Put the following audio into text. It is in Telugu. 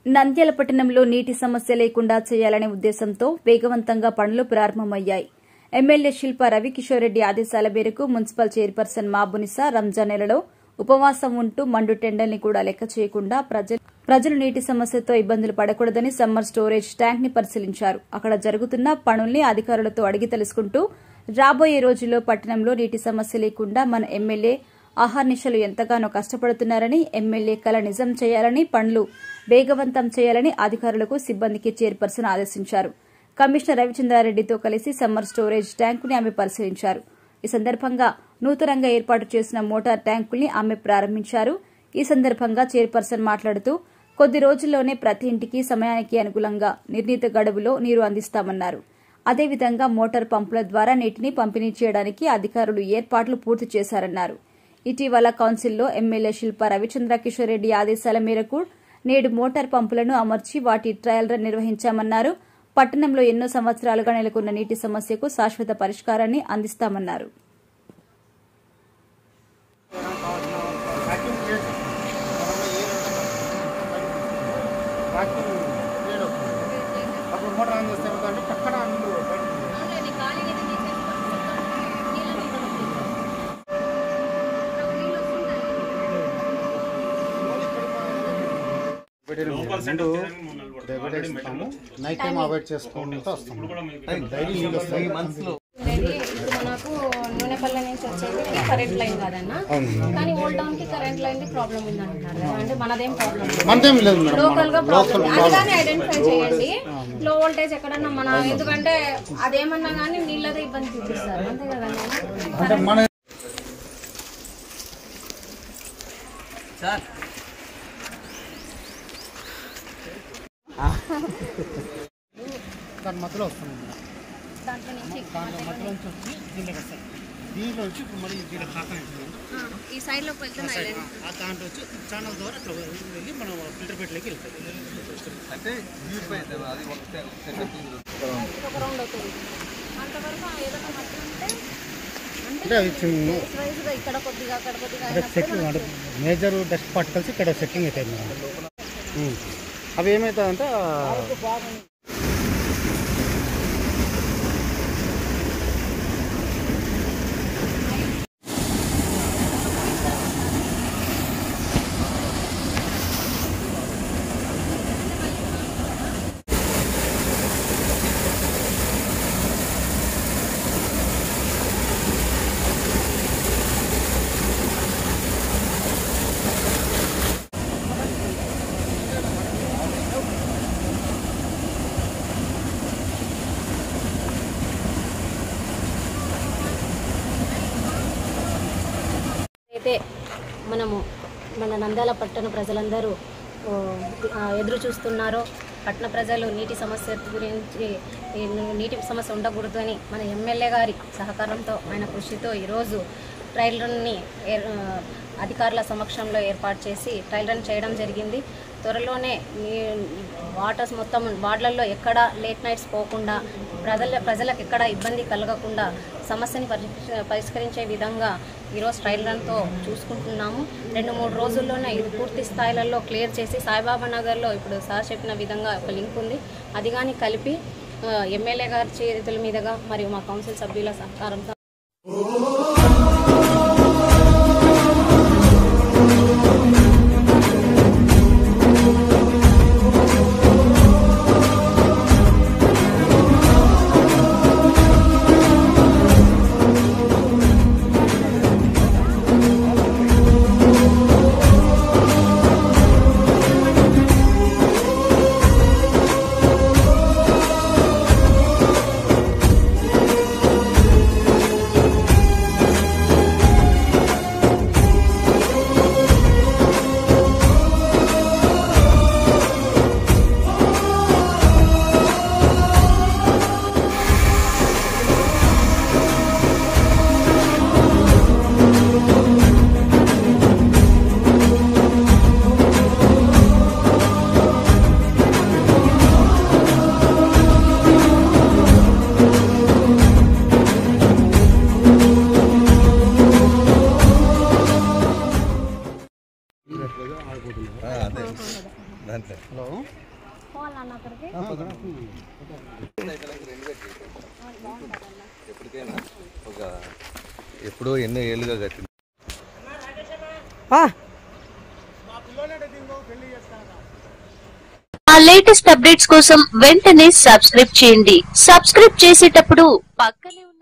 నంద్యాల పట్టణంలో నీటి సమస్య లేకుండా చేయాలనే ఉద్దేశంతో వేగవంతంగా పనులు ప్రారంభమయ్యాయి. ఎమ్మెల్యే శిల్పా రవికిషోర్ రెడ్డి ఆదేశాల మేరకు మున్సిపల్ చైర్పర్సన్ మాబునిసా రంజాన్ నెలలో ఉపవాసం ఉంటూ మండు టెండల్ని కూడా లెక్క చేయకుండా ప్రజలు నీటి సమస్యతో ఇబ్బందులు పడకూడదని సమ్మర్ స్టోరేజ్ ట్యాంక్ ని పరిశీలించారు. అక్కడ జరుగుతున్న పనుల్ని అధికారులతో అడిగి తెలుసుకుంటూ రాబోయే రోజుల్లో పట్టణంలో నీటి సమస్య లేకుండా మన ఎమ్మెల్యే ఆహార్నిశలు ఎంతగానో కష్టపడుతున్నారని, ఎమ్మెల్యే కల నిజం చేయాలని, పనులు వేగవంతం చేయాలని అధికారులకు సిబ్బందికి చైర్పర్సన్ ఆదేశించారు. కమిషనర్ రవిచంద్రారెడ్డితో కలిసి సమ్మర్ స్టోరేజ్ ట్యాంకుని ఆమె పరిశీలించారు. ఈ సందర్భంగా నూతనంగా ఏర్పాటు చేసిన మోటార్ ట్యాంకుల్ని ఆమె ప్రారంభించారు. ఈ సందర్భంగా చైర్పర్సన్ మాట్లాడుతూ కొద్ది రోజుల్లోనే ప్రతి ఇంటికి సమయానికి అనుగుణంగా నిర్ణీత గడువులో నీరు అందిస్తామన్నారు. అదేవిధంగా మోటార్ పంపుల ద్వారా నీటిని పంపిణీ చేయడానికి అధికారులు ఏర్పాట్లు పూర్తి చేశారన్నారు. ఇటీవల కౌన్సిల్లో ఎమ్మెల్యే శిల్పా రవిచంద్రకిషోర్ రెడ్డి ఆదేశాల మేరకు నేడు మోటార్ పంపులను అమర్చి వాటి ట్రయల్ రన్ నిర్వహించామన్నారు. పట్టణంలో ఎన్నో సంవత్సరాలుగా నెలకొన్న నీటి సమస్యకు శాశ్వత పరిష్కారాన్ని అందిస్తామన్నారు. నైట్ టైం అవాయిడ్ చేసుకుంటూ వస్తాము. మనకు నూనెపల్లి నుంచి వచ్చేది కరెంట్ లైన్ కాదన్నా, కానీ ఓల్డ్ టౌన్ కి కరెంట్ లైన్ ది ప్రాబ్లం ఉంది అంటున్నారు. అంటే మనదేం ప్రాబ్లం లేదు, లోకల్ గా ప్రాబ్లం అందుకని ఐడెంటిఫై చేయండి. లో వోల్టేజ్ ఎక్కడన్నా మన, ఎందుకంటే అదేమన్నా కానీ నీళ్ళదే ఇబ్బంది చూపిస్తారు, అంతే కదా. దాని మధ్యలో వస్తున్నాం, మధ్యలో నుంచి వచ్చి దీంట్లోకి వస్తాయి. దీంట్లో వచ్చి ఇప్పుడు మరి దీంట్లో కాకుండా ఈ సైడ్ లోకి వెళ్తున్నాయి, దాంట్లో వచ్చి ఛానల్ ద్వారా అట్లా వెళ్ళి మనం ఫిల్టర్ పెట్టలోకి వెళ్తాం. అంటే ఒక రౌండ్ అవుతుంది అంతవరకు. ఏదైనా మట్టి ఉంటే అంటే ఇక్కడ కొద్దిగా అక్కడ కొద్దిగా అంటే మేజర్ డస్ట్ పార్టికల్స్ ఇక్కడ సెట్టింగ్ అవుతాయి మేడం. అవి ఏమవుతుందంటే అయితే మనము మన నంద్యాల పట్టణ ప్రజలందరూ ఎదురు చూస్తున్నారో, పట్టణ ప్రజలు నీటి సమస్య గురించి, నీటి సమస్య ఉండకూడదు అని మన ఎమ్మెల్యే గారి సహకారంతో, ఆయన కృషితో ఈరోజు ట్రయల్ రన్ని అధికారుల సమక్షంలో ఏర్పాటు చేసి ట్రయల్ రన్ చేయడం జరిగింది. త్వరలోనే వాటర్స్ మొత్తం వార్డులలో ఎక్కడ లేట్ నైట్స్ పోకుండా, ప్రజలకు ఎక్కడ ఇబ్బంది కలగకుండా సమస్యని పరిష్కరించే విధంగా ఈరోజు ట్రయల్ రన్తో చూసుకుంటున్నాము. 2-3 రోజుల్లోనే ఇది పూర్తి స్థాయిలలో క్లియర్ చేసి, సాయిబాబా నగర్లో ఇప్పుడు సార్ చెప్పిన విధంగా ఒక లింక్ ఉంది, అది కానీ కలిపి ఎమ్మెల్యే గారి చేతుల మీదుగా మరియు మా కౌన్సిల్ సభ్యుల సహకారంతో దాంట్లో. హలో ఎప్పటికైనా ఎప్పుడో ఎన్నో ఏళ్ళుగా కట్టింది. లేటెస్ట్ అప్డేట్స్ కోసం వెంటనే సబ్స్క్రైబ్ చేయండి. సబ్స్క్రైబ్ చేసేటప్పుడు పక్కనే